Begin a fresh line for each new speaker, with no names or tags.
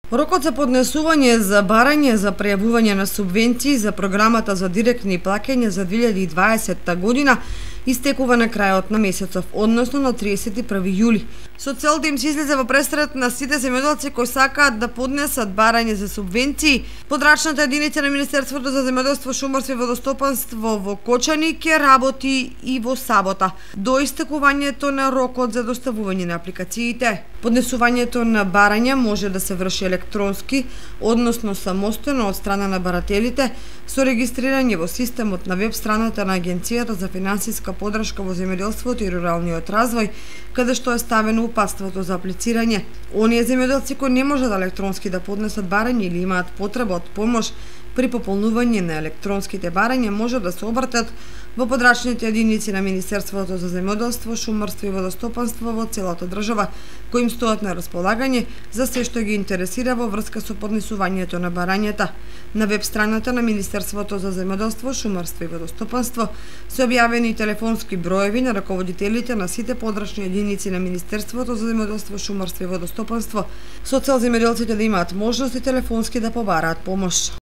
Рокот за поднесување за барање за пријавување на субвенции за програмата за директни плаќања за 2020 година истекува на крајот на месецов, односно на 31 јули. Со цел да им се излезе во пресрет на сите земјоделци кои сакаат да поднесат барање за субвенции, подрачната единица на Министерството за земјоделство, шумарство и водостопанство во Кочани ќе работи и во сабота до истекувањето на рокот за доставување на апликациите. Поднесувањето на барања може да се врши електронски, односно самостојно од страна на барателите, со регистрирање во системот на веб страната на Агенцијата за финансиска подршка во земјоделството и руралниот развој, каде што е ставено упатството за аплицирање. Оние земјоделци кои не можат електронски да поднесат барање или имаат потреба од помош при пополнување на електронските барања, може да се обратат во подрачните единици на Министерството за земјоделство, шумарство и водостопанство во целата држава, кои им стоат на располагање за се што ги интересира во врска со поднесувањето на барањата. На веб страната на Министерството за земјоделство, шумарство и водостопанство се објавени телефонски броеви на раководителите на сите подрачни единици на Министерството за земјоделство, шумарство и водостопанство, со цел земјоделците да имаат можност и телефонски да побараат помош.